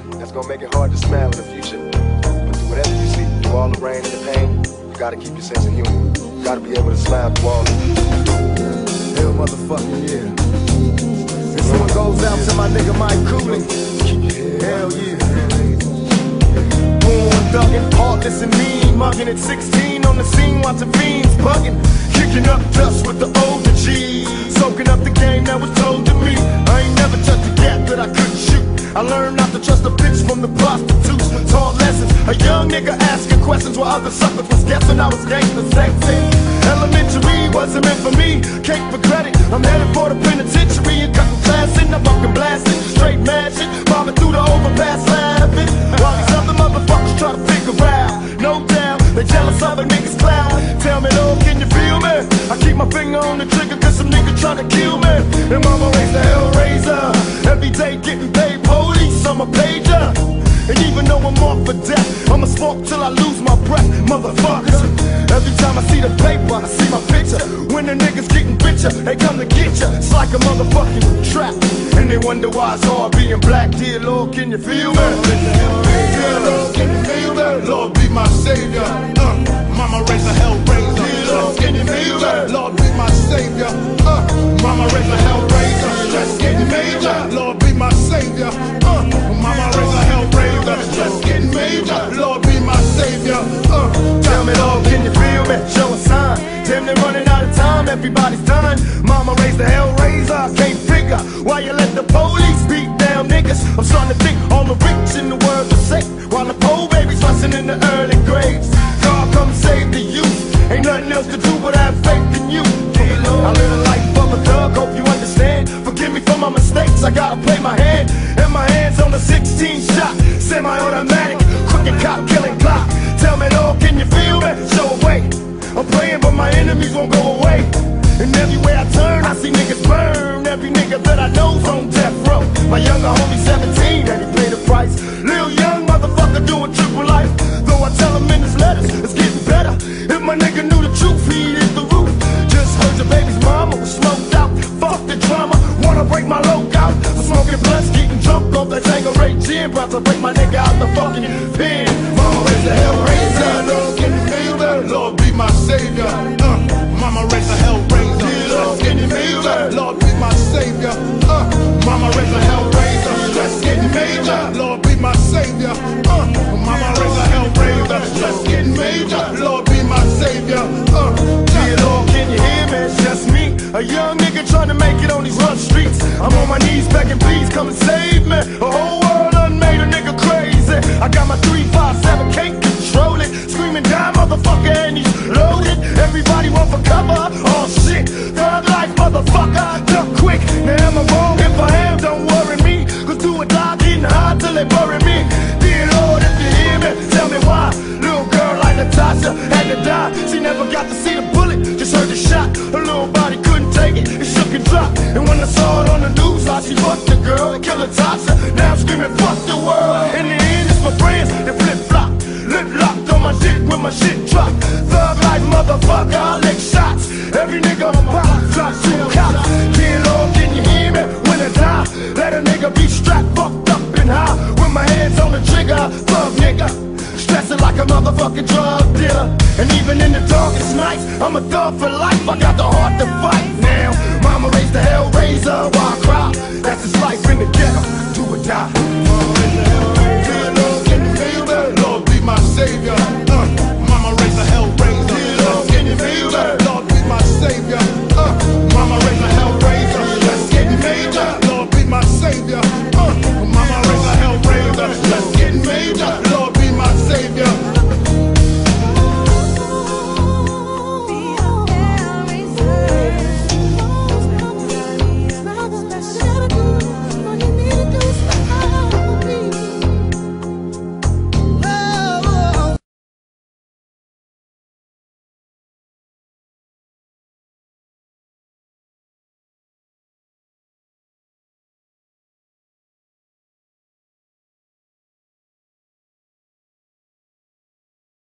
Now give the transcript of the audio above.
that's gonna make it hard to smile in the future. But through whatever you see, through all the rain and the pain, you gotta keep your sense of humor. You gotta be able to smile through all of it. Hell motherfucking yeah. This one goes out to my nigga Mike Coolin. Hell yeah. Born thuggin, heartless and mean, muggin at 16 on the scene, watching fiends, buggin, kicking up dust with the older G, soaking up the game that was told to me. I ain't never touched a gap that I couldn't shoot. I learned not to trust a bitch from the prostitutes. Taught lessons, a young nigga asking questions while other suckers was guessing I was gangsta sexin. Elementary wasn't meant for me, cake for credit. I'm headed for the penitentiary and cuttin class in the buckin blastin, straight mashin, bobbing through the overpass laughing. While these other motherfuckers try to figure out, no doubt, they jealous of a nigga's clout. Tell me, Lord, can you feel me? I keep my finger on the trigger cause some nigga tryna kill me. And mama raised the Hellrazor, every day getting paid, police, I'm a pager. And even though I'm off for death, I'ma smoke till I lose my breath, motherfuckers. Every time I see the paper, I see my picture. When the niggas getting richer, they come to get ya. It's like a motherfucking trap, and they wonder why it's hard being black. Dear Lord, can you feel me? Dear Lord, can you feel me? Lord, be my savior. Mama raised a Hellrazor. Dear Lord, can you feel me? Lord, be my savior. Mama raised a Hellrazor. Stress getting major. Lord, be my savior. Mama raised a Hellrazor. Stress getting major. Lord, be my savior. Tell me, Lord, can you feel me? Show a sign. Damn, they're running out of time. Everybody's done. Mama raised the Hellrazor. I can't figure why you let the police beat down niggas. I'm starting to think all the rich in the world are safe, while the poor babies busting in the early graves. God, come save the youth. Ain't nothing else to do but have faith in you. I live a life of a thug, hope you understand. Forgive me for my mistakes, I gotta play my hand. And my hands on the 16 shot, semi-automatic, crooked cop killing clock. Tell me, Lord, can you feel me? Show a way. I'm praying but my enemies won't go away. And everywhere I turn, I see niggas burn. Every nigga that I know's on death row. My younger homie 17, and he paid the price. Lil young motherfucker doing triple life. Though I tell him in his letters, it's getting better. If my nigga knew the truth, he'd hit the roof. Just heard your baby's mama was smoked out. Fuck the drama, wanna break my lookout. I'm smoking blunts, getting drunk off that Tangeray gin. About to break my nigga out the fucking pen. Mama raised the Hellrazor. Lord, can you feel that? Lord, be my savior. Mama raised a Hellrazor. Lord, can you feel that? Lord, be my savior. Mama raised a Hellrazor. Stress getting major. Lord, be my savior. Mama raised a Hellrazor. Stress getting major. Lord, be my savior. Dear Lord, can you hear me? It's just me, a young nigga trying to make it on these rough streets. I'm on my knees begging, please come and save me. A whole world done made a nigga crazy. I got my 357, can't control it. Screaming down, motherfucker, and he's loaded. Everybody want for cover. Oh shit, thug life, motherfucker. Duck quick. Now am I wrong? If I am, don't worry me. Cause do or die, getting high till they bury me. Dear Lord, if you hear me, tell me why. Little girl like Natasha had to die. She never got to see the bullet, just heard the shot. Her little body couldn't take it, it shook and dropped. And when I saw it on the news, how she fucked the girl and killed Natasha. Now I'm screaming, fuck the world. In the end, it's my friends that flip-flop. Lip locked on my dick when my shit drop. Thug life, motherfucker, I lick shots. Every nigga on my pop, drop two cops. Dear Lord, can you hear me? When I die, let a nigga be strapped, fucked up and high. With my hands on the trigger, thug nigga. Stressing like a motherfucking drug dealer. And even in the darkest nights, I'm a thug for life. I got the heart to fight now. Mama raised the Hellrazor while I cry. That's his life in the ghetto, do or die.